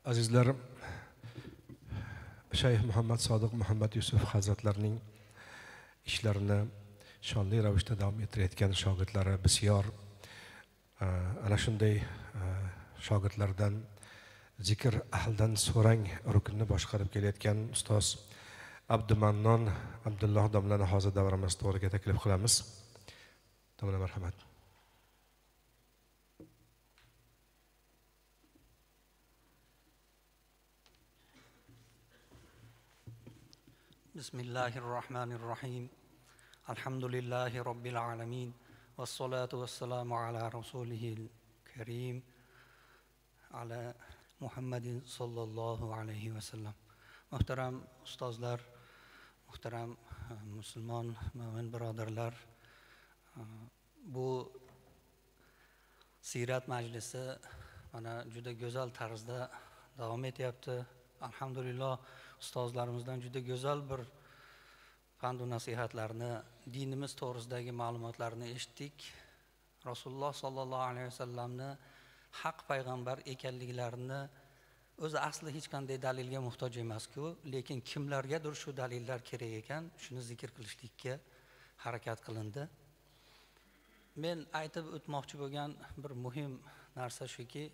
Azizlar, Shayx Muhammad Sodiq Muhammad Yusuf Hazratlarining ishlarini shonli ravishda davom ettirayotgan shogirdlari bisyor. Ana shunday shogirdlardan zikr ahlidan so'rang ruknni boshqarib kelayotgan ustoz Abdumannon Abdulloh domlani hozir davramiz to'g'riga taklif qilamiz. Domla marhamat. Bismillahirrahmanirrahim. Alhamdulillahi Rabbil alamin. Vassalatu vassalamu ala rasulihil karim. Ala Muhammadin sallallahu alayhi wa sallam. Muhtaram ustozlar, muhtaram musulmon mo'min birodarlar, bu siyrat majlisi mana juda go'zal tarzda davom etyapti. Alhamdulillah, ustozlarimizdan juda go'zal bir pand va nasihatlarni, dinimiz to'g'risidagi ma'lumotlarni eshitdik. Rasululloh sallallohu alayhi vasallamni haq payg'ambar ekanliklarini o'zi asli hech qanday dalilga muhtoj emas-ku, lekin kimlargadir shu dalillar kerak ekan, shuni zikr qilishlikka harakat qilindi. Men aytib o'tmoqchi bo'lgan bir muhim narsa shuki,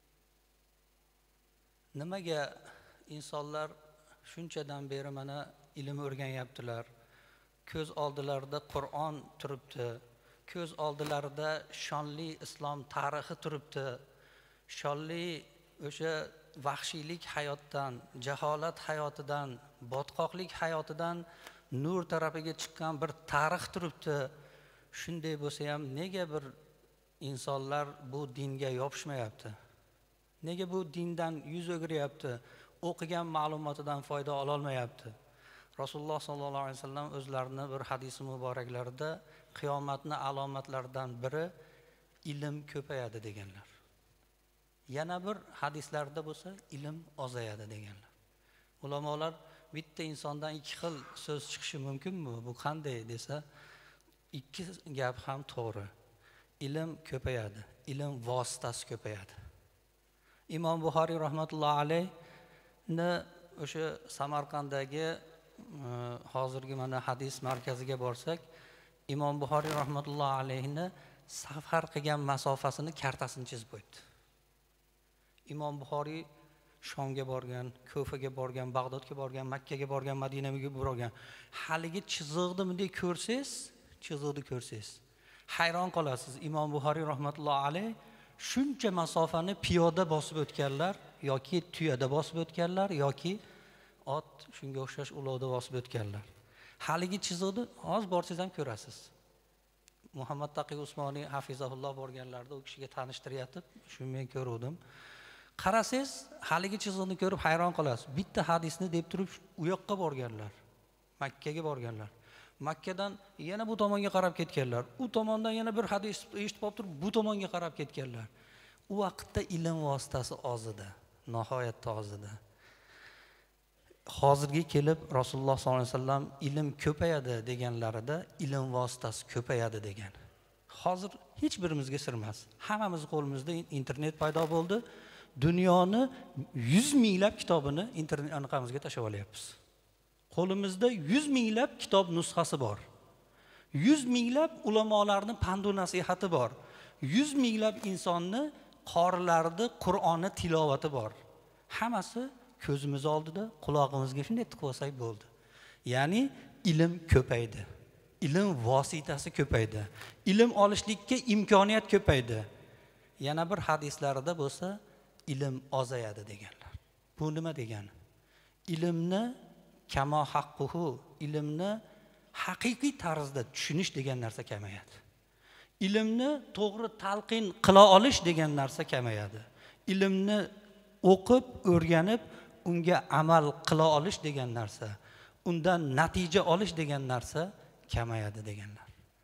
nimaga insonlar shunchadan beri mana ilm o'rganyaptilar, ko'z oldilarida Qur'on turibdi, ko'z oldilarida shonli islom tarixi turibdi, shonli o'sha vahshiylik hayotdan, jaholat hayotidan, botqoqlik hayotidan nur tarafiga chiqqan bir tarix turibdi. Shunday bo'lsa ham nega bir insonlar bu dinga yopishmayapti? Nega bu dindan yuz o'giryapti? O'qigan ma'lumotidan foyda ola olmayapti? Rasululloh sallallohu alayhi vasallam o'zlarini bir hadisi muboraklarida qiyomatning alomatlaridan biri ilm ko'payadi deganlar. Yana bir hadislarda bo'lsa ilm ozayadi deganlar. Ulamolar bitta insondan ikki xil so'z chiqishi mumkinmi? Bu qanday desa, ikki gap ham to'g'ri. Ilm ko'payadi, ilm vositasi ko'payadi. Imom Buxoriy rahmatullohi alayhi o'sha Samarqanddagi hozirgi mana hadis markaziga borsak, Imom Buxoriy rahmatullohi alayhini safar qilgan masofasini kartasini chizib qo'ydi. Imom Buxoriy Shomga borgan, Kufaga borgan, Bag'dodga borgan, Makkaga borgan, Madinaga borgan. Haligi chiziqni bunday ko'rsangiz, hayron qolasiz. Imom Buxoriy rahmatullohi alayh shuncha masofani piyoda bosib o'tganlar, yoki tuyada bosib o'tganlar, yoki ot shunga o'xshash ulovda bosib o'tganlar. Haligi chiziqni hozir borsangiz ham ko'rasiz. Muhammad Taqiy Usmoniy hafizahulloh borganlarda u kishiga tanishtiryapti, shuni men ko'rdim. Qarasangiz, haligi chiziqni ko'rib hayron qolasiz. Bitta hadisni deb turib u yoqqa borganlar. Makkaga borganlar. Makkadan yana bu tomonga qarab ketganlar. U tomondan yana bir hadis eshitib olib turib bu tomonga qarab ketganlar. U vaqtda ilm vositasi oz edi, nihoyatda oz edi. Hozirga kelib Rasululloh sollallohu alayhi vasallam ilm ko'payadi deganlarida ilm vositasi ko'payadi degan. Hozir hech birimizga sir emas. Hammamiz qo'limizda internet paydo bo'ldi. Dunyoni 100 minglab kitobini internet anqamizga tashlab olyapmiz. Qo'limizda 100 minglab kitob nusxasi bor. 100 minglab ulamolarning pand va nasihati bor. 100 minglab insonni qorilarning Qur'onni tilovati bor. Hammasi ko'zimiz oldida, quloqimizga shunday tiqib olsak bo'ldi. Ya'ni ilm ko'paydi. Ilm vositasi ko'paydi. Ilm olishlikka imkoniyat ko'paydi. Yana bir hadislarida bo'lsa, ilm ozayadi deganlar. Bu nima degani? Ilmni kamo haqquhu, ilmni haqiqiy tarzda tushunish degan narsa kamayadi. Ilmni to'g'ri talqin qila olish degan narsa kamayadi. Ilmni o'qib, o'rganib, unga amal qila olish degan narsa, undan natija olish degan narsa kamayadi deganlar.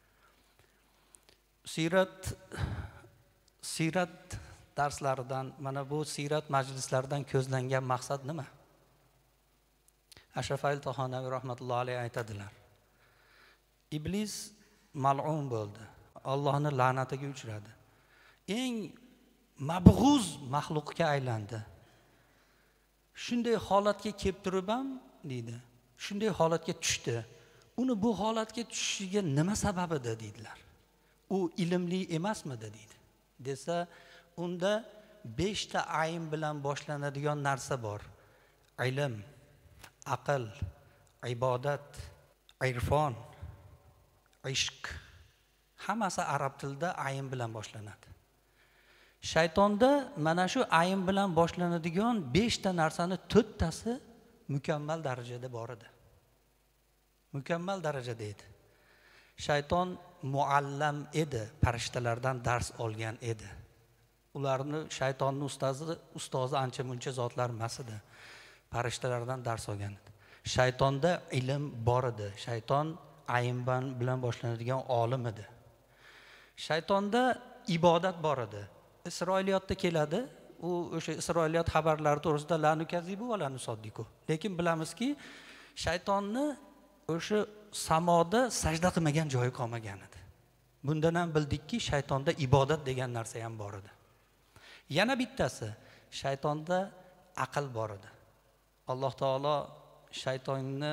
Siyrat darslaridan, mana bu siyrat majlislaridan ko'zlangan maqsad nima? Ashraf Ali Tohonaviy rahmatullohi alayhi aytadilar. Iblis mal'un bo'ldi. Allohning la'natiga uchradi. Eng mabg'uz maxluqqa aylandi. shunday holatga kelib turib ham deydi, shunday holatga tushdi. Uni bu holatga tushishiga nima sabab edi deydilar. U ilmli emasmidi deydi. Desa, unda 5 ta ayn bilan boshlanadigan narsa bor. Ilm, aql, ibodat, irfon, ishq. Hammasi arab tilida ayn bilan boshlanadi. Shaytonda mana shu ayn bilan boshlanadigan 5 ta narsani 4 tasi mukammal darajada bor edi. Mukammal darajada edi. Shayton muallam edi, farishtalardan dars olgan edi. Ularni shaytonning ustozi ancha-muncha zotlar emas edi. Farishtalardan dars olgan edi. Shaytonda ilm bor edi. Shayton ayn bilan boshlanadigan olim edi. Shaytonda ibodat bor edi. Isroiliyotda keladi. U o'sha Isroiliyot xabarlari to'g'risida la nukazibu va la nusaddiqu. Lekin bilamizki, shaytonni o'sha samoda sajda qilmagan joyi qolmagan edi. Bundan ham bildikki, shaytonda ibodat degan narsa ham bor edi. Yana bittasi, shaytonda aql bor edi. Alloh taolo shaytonni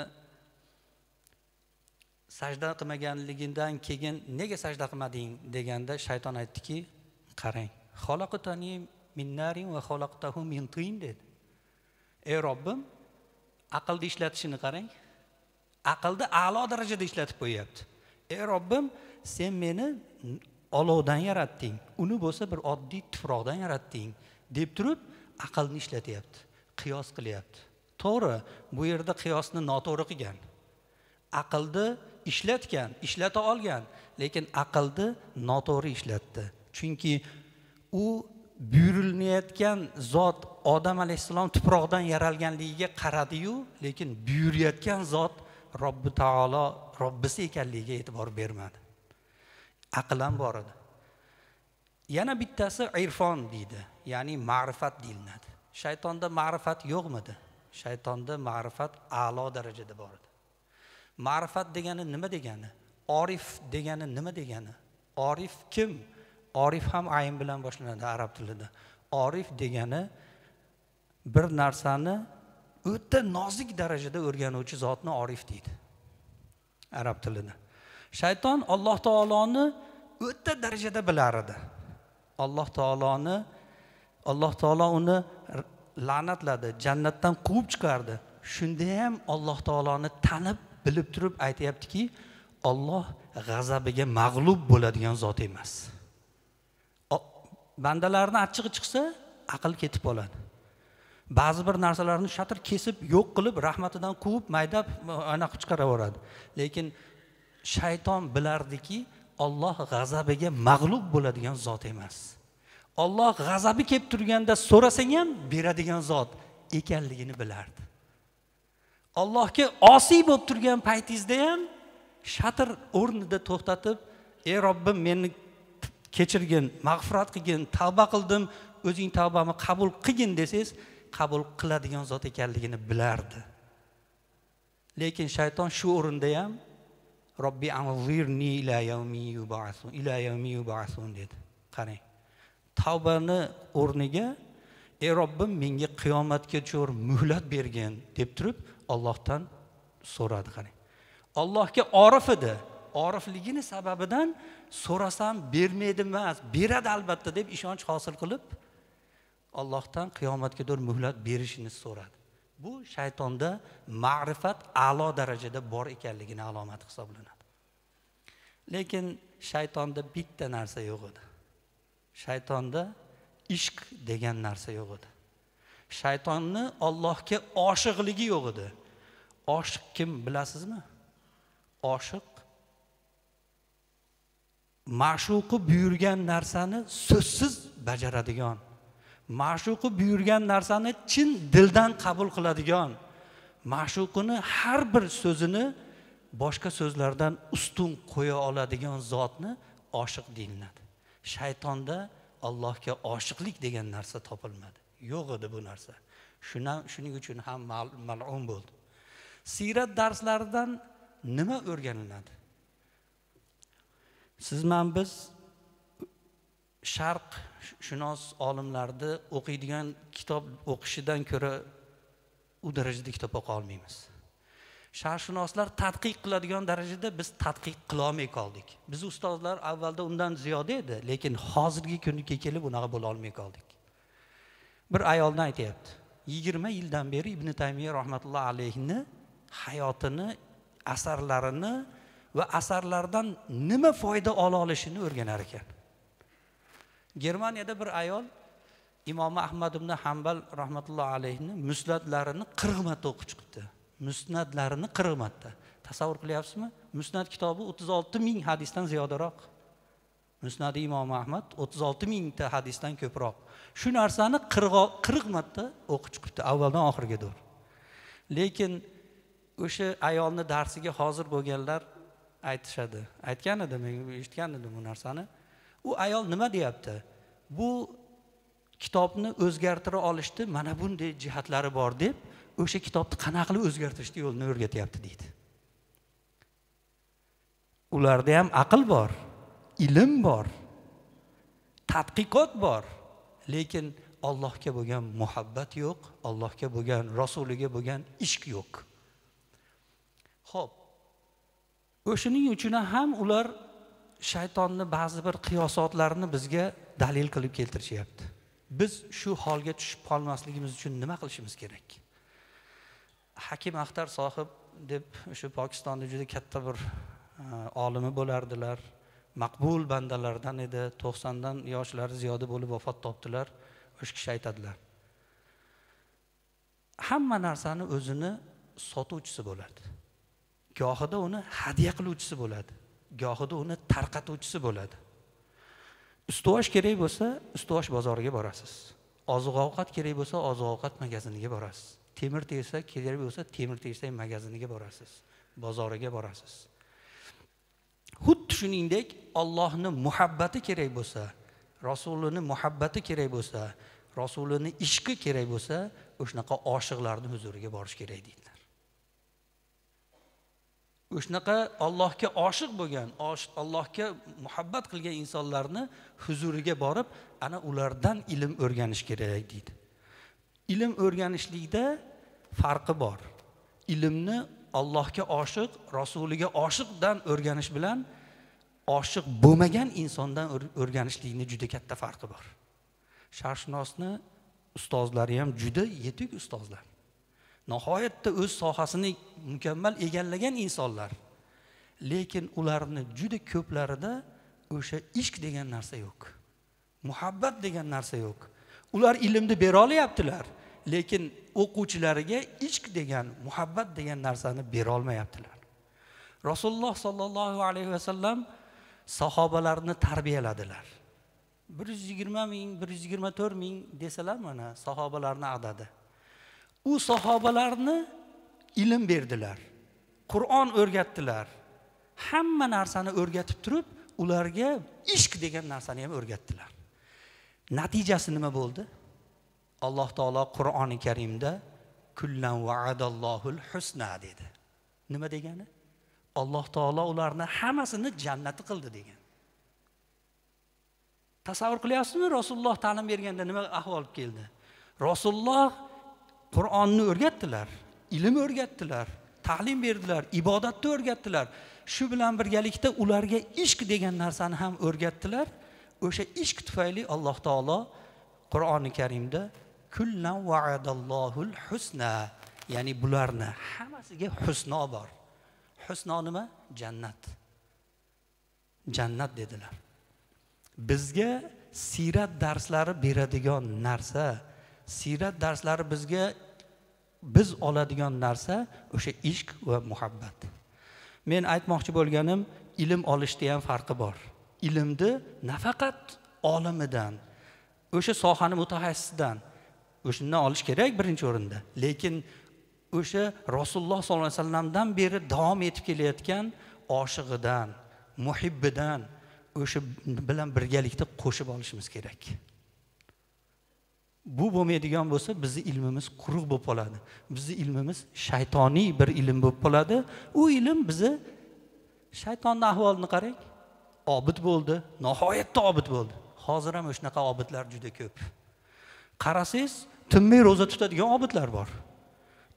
sajda qilmaganligidan keyin nega sajda qilmading deganda shayton aytdiki, qarang, xalaqtani min narin va xalaqtahu min tin dedi. Ey Robbim, aqlni ishlatishini qarang. Aqlni a'lo darajada ishlatib qo'yapti. Ey Robbim, sen meni olovdan yaratding. Uni bo'lsa bir oddiy tuproqdan yaratding deb turib aqlni ishlatyapti. Qiyos qilyapti. To'g'ri, bu yerda qiyosni noto'g'ri qilgan. Aqlni ishlatgan, ishlata olgan, lekin aqlni noto'g'ri ishlatdi. Chunki u buyurilayotgan zot Odam alayhissalom tuproqdan yaralganligiga qaradi-yu, lekin buyurayotgan zot Robbi taolo Robbisi ekanligiga e'tibor bermadi. Aql ham bor edi. Yana bittasi irfon deydi, ya'ni ma'rifat deyiladi. Shaytonda ma'rifat yo'qmidi? Shaytonda ma'rifat a'lo darajada bor edi. Ma'rifat degani nima degani? Orif degani nima degani? Orif kim? Orif ham ayn bilan boshlanadi arab tilida. Orif degani bir narsani o'ta nozik darajada o'rganuvchi zotni orif deydi arab tilida. Shayton Alloh taoloni o'ta darajada bilar edi. Alloh taolo uni la'natladi, jannatdan quvib chiqardi. Shunda ham Alloh taoloni tanib, bilib turib aytayaptiki, Alloh g'azabiga mag'lub bo'ladigan zot emas. Bandalarning achchig'i chiqsa, aql ketib qoladi. Ba'zi bir narsalarni shatr kesib, yo'q qilib, rahmatidan quvib, maydab anaqa chiqaraveradi. Lekin shayton bilardiki, Alloh g'azabiga mag'lub bo'ladigan zot emas. Alloh g'azabi kelib turganda so'rasang ham beradigan zot ekanligini bilardi. Allohga osiy bo'lib turgan paytingizda ham shatr o'rnida to'xtatib, "Ey Robbim, meni kechirgin, mag'firat qilgin, tavba qildim, o'zing tavbamni qabul qilgin" desangiz, qabul qiladigan zot ekanligini bilardi. Lekin shayton shu o'rinda ham Robbi anzirni ila yawmi yub'asun dedi. Qarang. Tavbani o'rniga "Ey Robbim, menga qiyomatgacha muhlat bergin" deb turib Allohdan so'radi. Qarang. Allohga orif edi. Orifligini sababidan so'rasam bermaydi emas, beradi albatta deb ishonch hosil qilib Allohdan qiyomatga qadar muhlat berishini so'radi. Bu shaytonda ma'rifat a'lo darajada bor ekanligini alomati hisoblanadi. Lekin shaytonda bitta narsa yo'q edi. Shaytonda ishq degan narsa yo'q edi. Shaytonni Allohga oshiqligi yo'q edi. Oshiq kim bilasizmi? Oshiq ma'shuqi buyurgan narsani so'zsiz bajaradigan, ma'shuqi buyurgan narsani chin dildan qabul qiladigan, ma'shuqini har bir so'zini boshqa so'zlardan ustun qo'ya oladigan zotni oshiq deyiladi. Shaytonda Allohga oshiqlik degan narsa topilmadi. Yo'q edi bu narsa. Shuning uchun ham mal'un bo'ldi. Sirat darslaridan nima o'rganiladi? Biz sharq shunos olimlarni o'qiydigan kitob o'qishidan ko'ra u darajada kitob o'qiy olmaymiz. Sharqshunoslar tadqiq qiladigan darajada biz tadqiq qila olmay qoldik. Biz ustozlar avvalda undan ziyoda edi, lekin hozirgi kunga kelib unaqa bo'la olmay qoldik. Bir ayoldan aytayapti. 20 yildan beri Ibn Taymiya rahmatullohi alayhini hayotini, asarlarini va asarlardan nima foyda ola olishini o'rganar ekan. Germaniyada bir ayol Imom Ahmad ibn Hanbal rahmatullohi alayhini musnadlarini 40 marta o'qib chiqibdi. Musnadlarini 40 marta. Tasavvur qilyapsizmi? Musnad kitobi 36 ming hadisdan ziyodaroq. Musnadi Imom Ahmad 36 mingta hadisdan ko'proq. Shu narsani 40 marta o'qib chiqibdi avvaldan oxiriga doğru. Lekin o'sha ayolni darsiga hozir bo'lganlar aytishadi. Aytgan edim, men eshitgan edim bu narsani. U ayol nima deyapti? Bu kitobni o'zgartira olishdi, mana bunday jihatlari bor deb, o'sha kitobni qanaqa qilib o'zgartirishni yo'lini o'rgatyapti deydi. Ularda ham aql bor, ilm bor, tadqiqot bor, lekin Allohga bo'lgan muhabbat yo'q, Allohga bo'lgan, Rasuliga bo'lgan ishq yo'q. Xo'p. O'shuning uchun ham ular shaytonni ba'zi bir qiyosotlarni bizga dalil qilib keltirishyapti. Biz shu holga tushib qolmasligimiz uchun nima qilishimiz kerak? Hakim Axtar sohib deb o'sha Pokistonda juda katta bir olimi bo'lardilar. Maqbul bandalardan edi. 90 dan yoshlari ziyoda bo'lib vafot topdilar. O'sha kishi aytadilar. Hamma narsani o'zini sotuvchisi bo'ladi. Gohida uni hadiya qiluvchisi bo'ladi. Gohida uni tarqatuvchisi bo'ladi. Ustosh kerak bo'lsa, ustosh bozoriga borasiz. Oziq-ovqat kerak bo'lsa, oziq-ovqat magaziniga borasiz. Temir tersak kerak bo'lsa, temir tersak magaziniga borasiz. Bozoriga borasiz. Xuddi shuningdek, Allohning muhabbati kerak bo'lsa, Rasulining muhabbati kerak bo'lsa, Rasulining ishqi kerak bo'lsa, o'shnaqa oshiqlarning huzuriga borish kerak deydilar. O'shnaqa Allohga oshiq bo'lgan, Allohga muhabbat qilgan insonlarni huzuriga borib, ana ulardan ilm o'rganish kerak deydi. Ilm o'rganishlikda farqi bor. Ilmni Allohga oshiq, Rasuliga oshiqdan o'rganish bilan oshiq bo'lmagan insondan o'rganishlikning juda katta farqi bor. Sharqshunosni ustozlari ham juda yetuk ustozlar. Nihoyatda o'z sohasini mukammal egallagan insonlar. Lekin ularni juda ko'plarida o'sha ishq degan narsa yo'q. Muhabbat degan narsa yo'q. Ular ilmni bera olyaptilar, lekin o'quvchilariga ishq degan, muhabbat degan narsani bera olmayaptilar. Rasululloh sollallohu alayhi vasallam sahobalarni tarbiyaladilar. 120 ming, 124 ming desalar mana sahobalarning adadi. U sahobalarni ilm berdilar. Qur'on o'rgatdilar. Hamma narsani o'rgatib turib, ularga ishq degan narsani ham o'rgatdilar. Natijasi nima bo'ldi? Alloh taolo Qur'oni Karimda kullan va'adallohul husna dedi. Nima degani? Alloh taolo ularni hammasini jannati qildi degan. Tasavvur qilyapsizmi? Rasululloh ta'lim berganda nima ahvol keldi? Rasululloh Qur'onni o'rgatdilar, ilm o'rgatdilar, ta'lim berdilar, ibodatni o'rgatdilar. Shu bilan birgalikda ularga ishq degan narsani ham o'rgatdilar. O'sha ishq tufayli Alloh taolo Qur'oni Karimda kullan va'adallohul husna, ya'ni bularni hammasiga husno bor. Husno nima? Jannat. Jannat dedilar. Bizga sirat darslari beradigan narsa, sirat darslari bizga biz oladigan narsa o'sha ishq va muhabbat. Men aytmoqchi bo'lganim, ilm olishda ham farqi bor. Ilmni nafaqat olimidan, o'sha sohani mutaxassisidan o'shundan olish kerak birinchi o'rinda. Lekin o'sha Rasululloh sollallohu alayhi vasallamdan beri davom etib kelayotgan oshig'idan, muhibbidan o'sha bilan birgalikda qo'shib olishimiz kerak. Bu bo'lmaydigan bo'lsa, bizning ilmimiz quruq bo'lib qoladi. Bizning ilmimiz shaytoniy bir ilm bo'lib qoladi. U ilm bizni shaytonning ahvolini qarang. Obid bo'ldi, nihoyatda obid bo'ldi. Hozir ham o'shnaqa obidlar juda ko'p. Qarasangiz, tinmay roza tutadigan obidlar bor.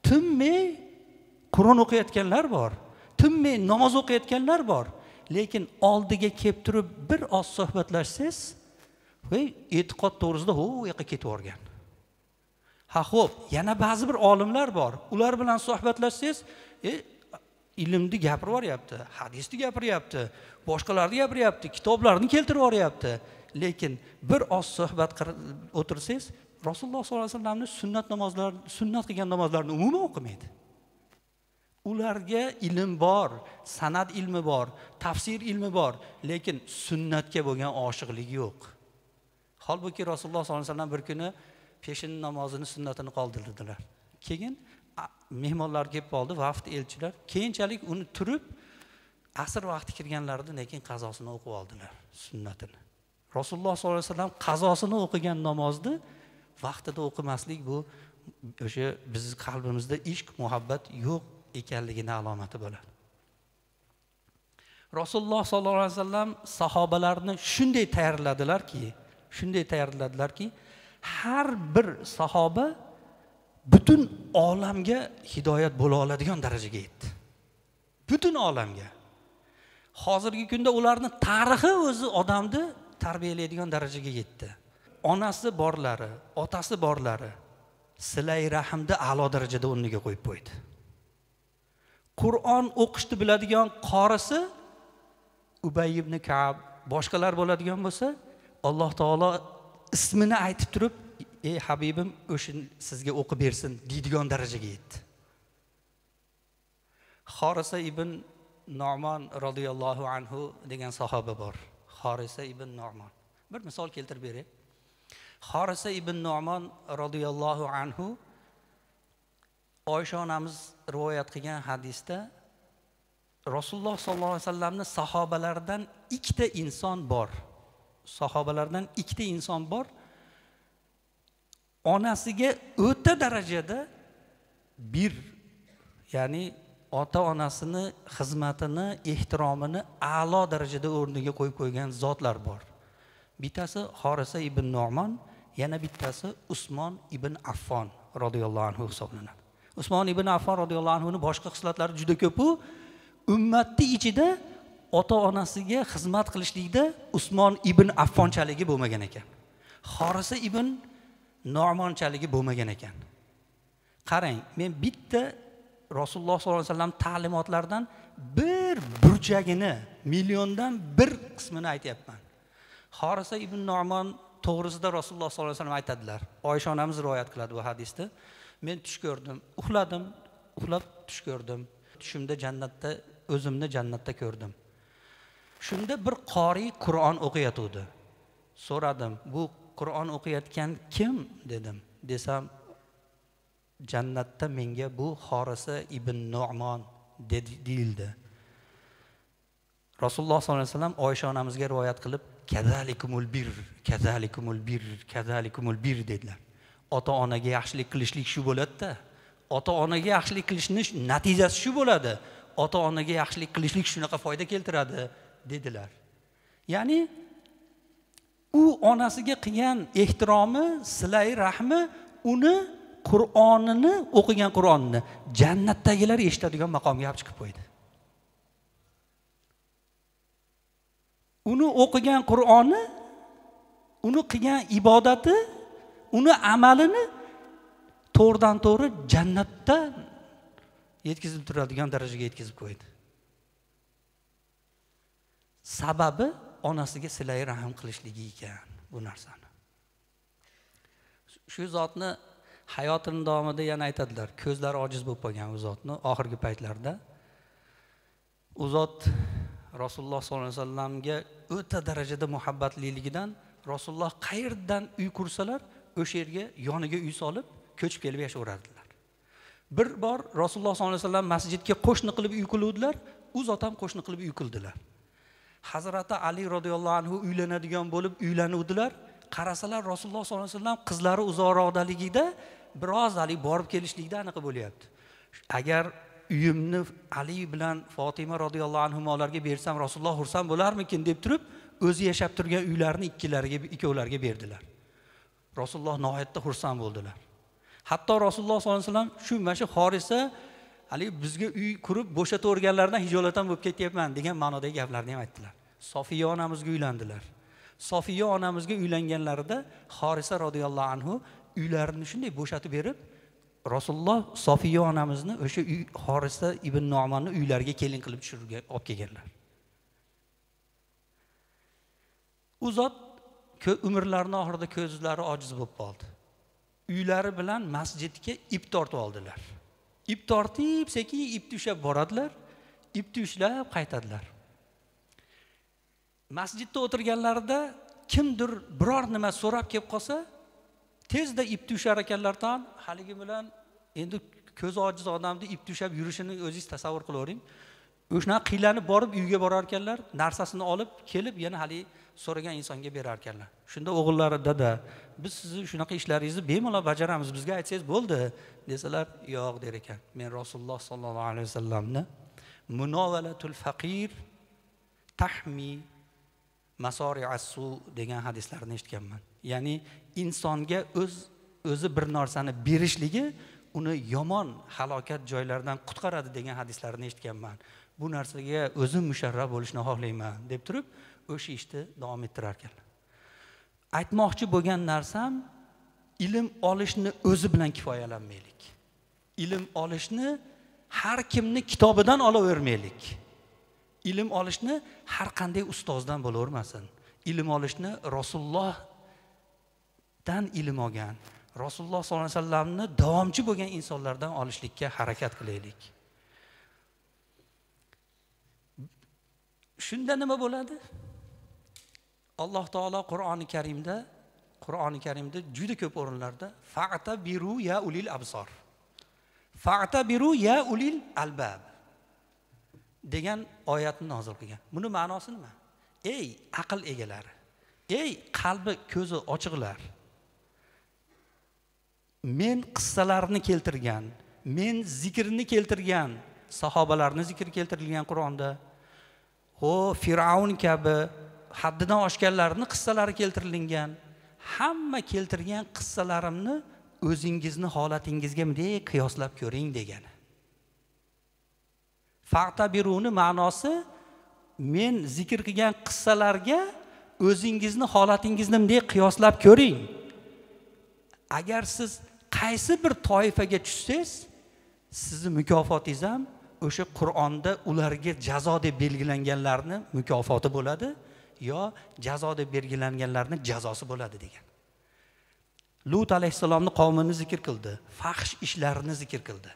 tinmay Qur'on o'qiyotganlar bor, tinmay namoz o'qiyotganlar bor. Lekin oldiga kelib turib bir oz suhbatlashsangiz, e'tiqod to'g'risida u yoqqa ketib o'rgan. Ha xo'p, yana ba'zi bir olimlar bor. Ular bilan suhbatlashsangiz, ilmni gapirib yuryapti, hadisni gapiryapti, boshqalarni gapiryapti, kitoblarni keltirib yuryapti. Lekin bir oz suhbat o'tirsangiz, Rasululloh sollallohu alayhi vasallamning sunnat qilgan namozlarini umuman o'qimaydi. Ularga ilm bor, sanad ilmi bor, tafsir ilmi bor, lekin sunnatga bo'lgan oshiqligi yo'q. Holbuki Rasululloh sollallohu alayhi vasallam bir kuni peshin namozini sunnatini qoldirdilar. Keyin mehmonlar kelib qoldi, vaqt elchilar. Keyinchalik uni turib asr vaqti kirganlarida lekin qazosini o'qib oldilar, sunnatini. Rasululloh sollallohu alayhi vasallam qazosini o'qigan namozni vaqtida o'qimaslik bu o'sha bizning qalbimizda ishq, muhabbat yo'q ekanligini alomati bo'ladi. Rasululloh sollallohu alayhi vasallam sahobalarni shunday tayyorladilarki, har bir sahoba butun olamga hidoyat bo'la oladigan darajaga yetdi. Butun olamga. Hozirgi kunda ularning tarixi o'zi odamni tarbiyalaydigan darajaga yetdi. Onasi borlari, otasi borlari silay rahmni a'lo darajada o'rniga qo'yib qo'ydi. Qur'on o'qishni biladigan qorisi Ubay ibn Ka'b, boshqalar bo'ladigan bo'lsa, Alloh taolo ismini aytib turib, "Ey Habibim, o'shin sizga o'qib bersin" deydigan darajaga yetdi. Xorisa ibn Nu'man radhiyallohu anhu degan sahoba bor. Xorisa ibn Nu'man. Bir misol keltirib beray. Xorisa ibn Nu'man radhiyallohu anhu Oysha onamiz rivoyat qilgan hadisda Rasululloh sollallohu alayhi vasallamning sahobalaridan ikkita inson bor. Onasiga o'ta darajada ya'ni ota-onasini xizmatini, ehtiromini a'lo darajada o'rniga qo'yib qo'ygan zotlar bor. Bittasi Xorisa ibn Nu'man, yana bittasi Usmon ibn Affon radhiyallohu anhu hisoblanadi. Usmon ibn Affon radhiyallohu anhuning boshqa xislatlari juda ko'p. Ummatning ichida ota-onasiga xizmat qilishlikda Usmon ibn Affonchaligi bo'lmagan ekan. Xorisa ibn Nu'monchaligi bo'lmagan ekan. Qarang, men bitta Rasululloh sollallohu alayhi vasallam ta'limotlaridan bir burchagini, milliondan bir qismini aytyapman. Xorisa ibn Nu'mon to'g'risida Rasululloh sollallohu alayhi vasallam aytadilar. Oysha onamiz rivoyat qiladi bu hadisni. Men tush ko'rdim, uxlab tush ko'rdim. Tushimda o'zimni jannatda ko'rdim. Shunda bir qori Qur'on o'qiyotdi. So'radim, bu Qur'on o'qiyotgan kim dedim. Desam, jannatda menga bu Xorisa ibn Nu'mon deyildi. Rasululloh sollallohu alayhi vasallam Oysha onamizga rivoyat qilib, kazalikumul bir dedilar. Ota-onaga yaxshilik qilishlik shu bo'ladi-da. Ota-onaga yaxshilik qilishning natijasi shu bo'ladi. Ota-onaga yaxshilik qilishlik shunaqa foyda keltiradi dedilar. Ya'ni u onasiga qilgan ehtiromi, silay rahmi uni Qur'onini o'qigan Qur'onni jannatdagilar eshitadigan maqomga olib chiqib qo'ydi. Uni o'qigan Qur'oni, uni qilgan ibodati, uni amalini to'g'ridan-to'g'ri jannatda yetkazib turadigan darajaga yetkazib qo'ydi. Sababi onasiga silay rahm qilishligi ekan bu narsani. Shu zotni hayotining davomida yana aytadilar, ko'zlari ojiz bo'lib qolgan u zotni oxirgi paytlarda. U zot Rasululloh sollallohu alayhi vasallamga o'ta darajada muhabbatliligidan Rasululloh qayerdan uy qursalar, o'sha yerga yoniga uy solib, ko'chib kelib yashayveradilar. Bir bor Rasululloh sollallohu alayhi vasallam masjidga qo'shni qilib uy qiluvdilar, u zot ham qo'shni qilib uy qildilar. Hazrati Ali radhiyallohu anhu uylanadigan bo'lib uylanuvdilar. Qarasalar Rasululloh sollallohu alayhi vasallam qizlari uzoqroqdaligida biroz Ali borib kelishlikda aniq bo'lyapti. Agar uyimni Ali bilan Fatima radhiyallohu anhularga bersam, Rasululloh xursand bo'larmikin deb turib, o'zi yashab turgan uylarini ikkovlariga berdilar. Rasululloh nihoyatda xursand bo'ldilar. Hatto Rasululloh sollallohu alayhi vasallam shu mana shu Horisa hali bizga uy qurib bo'shatib hijolatdan bo'lib ketyapman degan ma'nodagi gaplarni ham aytdilar. Sofiya onamizga uylandilar. Sofiya onamizga uylanganlarida Horisa radhiyallohu anhu uylarini shunday bo'shatib berib, Rasululloh Sofiya onamizni o'sha Horisa ibn Nu'monni uylariga kelin qilib tushirgan, olib kelganlar. U zot umrlarining oxirida ko'zlari ojiz bo'lib qoldi. Uylari bilan masjidga ip tortib oldilar. Ip tortib, sekin ipni ushlab boradilar, ipni ushlab qaytadilar. Masjidda o'tirganlarida kimdir biror nima so'rab kelib qolsa, tezda ipni ushlar ekanlardan, haligi bilan endi ko'zi ojiz odamni ipni ushlab yurishini o'zingiz tasavvur qilavering. O'shana qiylanib borib uyga borar ekanlar, narsasini olib kelib yana hali so'ragan insonga berar ekanlar. Shunda o'g'illari, "Dada, biz sizni shunaqa ishlaringizni bemalol bajaramiz, bizga aytsangiz bo'ldi" desalar, "Yo'q" der ekan. Men Rasululloh sollallohu alayhi vasallamni munovalatul faqir tahmi masori'as-su degan hadislarni eshitganman. Ya'ni insonga o'zi bir narsani berishligi uni yomon halokat joylaridan qutqaradi degan hadislarni eshitganman. Bu narsaga o'zim musharraf bo'lishni xohlayman deb turib, o'sha ishni davom ettirar ekanlar. Aytmoqchi bo'lgan narsam, ilm olishni o'zi bilan kifoyalanmaylik. Ilm olishni har kimni kitobidan olavermaylik. Ilm olishni har qanday ustozdan bo'lavermasin. Ilm olishni Rasulullohdan ilm olgan, Rasululloh sollallohu alayhi vasallamni davomchi bo'lgan insonlardan olishlikka harakat qilaylik. Shunda nima bo'ladi? Alloh taolo Qur'oni Karimda juda ko'p o'rinlarda fa'tabiru ya ulil absor, fa'tabiru ya ulil albab degan oyatni nozil qilgan. Buni ma'nosi nima? Ey aql egalari, ey qalbi ko'zi ochiqlar, men qissalarni keltirgan, men zikrni keltirgan, sahobalarni zikr keltirilgan Qur'onda, Fir'aun kabi haddidan oshganlarning qissalari keltirilgan. Hamma keltirgan qissalarimni o'zingizni holatingizga bunday qiyoslab ko'ring degani. Fa'tabiruni ma'nosi men zikr qilgan qissalarga o'zingizni holatingizni bunday qiyoslab ko'ring. Agar siz qaysi bir toifaga tushsangiz, sizni mukofotingiz ham o'sha Qur'onda ularga jazo deb belgilanganlarning mukofoti bo'ladi, yo jazo deb belgilanganlarning jazosi bo'ladi degan. Lut alayhisalomni qavmini zikr qildi, fahsh ishlarini zikr qildi.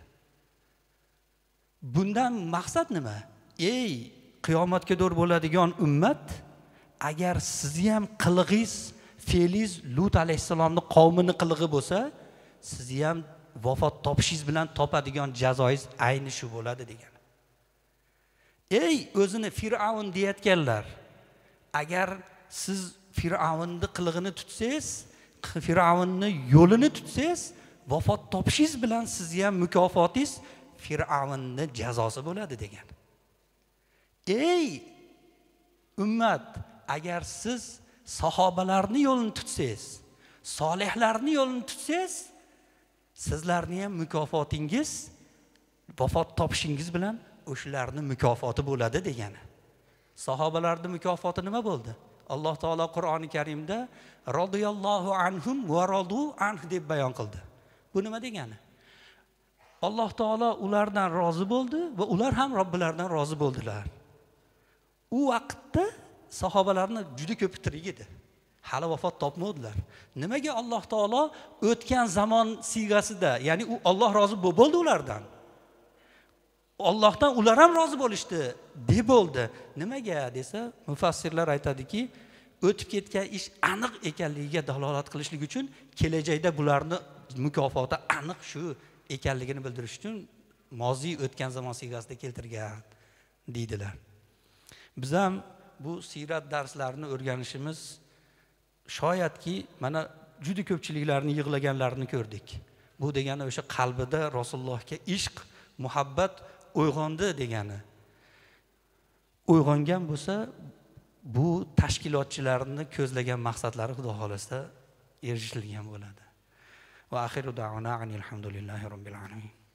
Bundan maqsad nima? Ey qiyomatga do'r bo'ladigan ummat, agar sizni ham qilig'ingiz, fe'lingiz Lut alayhisalomning qavmini qilig'i bo'lsa, sizni ham vafot topishingiz bilan topadigan jazoingiz ayni shu bo'ladi degan. Ey o'zini Fir'avn deyotganlar, agar siz Fir'avnni qilig'ini tutsangiz, Fir'avnni yo'lini tutsangiz, vafot topishingiz bilan sizni ham mukofotingiz Fir'avnni jazosi bo'ladi degan. Ey ummat, agar siz sahobalarning yo'lini tutsangiz, solihlarning yo'lini tutsangiz, sizlarning ham mukofotingiz vafot topishingiz bilan o'shalarning mukofoti bo'ladi degani. Sahobalarning mukofoti nima bo'ldi? Alloh taolo Qur'oni Karimda radhiyallohu anhum va radu anhu deb bayon qildi. Bu nima degani? Alloh taolo ulardan rozi bo'ldi va ular ham Robbilaridan rozi bo'ldilar. U vaqtda sahobalarning juda ko'p tirik edi. Hali vafot topmadilar. Nimaga Alloh taolo o'tgan zamon sigasida, ya'ni u Alloh rozi bo'ldi ulardan. Allohdan ular ham rozi bo'lishdi deb bo'ldi. Nimaga desa, mufassirlar aytadiki, o'tib ketgan ish aniq ekanligiga dalolat qilishlik uchun kelajakda bularning mukofoti aniq shu ekanligini bildirish uchun moziy o'tgan zamon sigasida keltirgan deydilar. Biz ham bu siyrat darslarini o'rganishimiz shoyatki mana juda ko'pchiliklarni yig'laganlarini ko'rdik. Bu degani o'sha qalbida Rasulullohga ishq, muhabbat uyg'ondi degani. Uyg'ongan bo'lsa, bu tashkilotchilarni ko'zlagan maqsadlari Xudo xolasa erishilgan bo'ladi. Va axiru da'wana alhamdulillahi robbil alamin.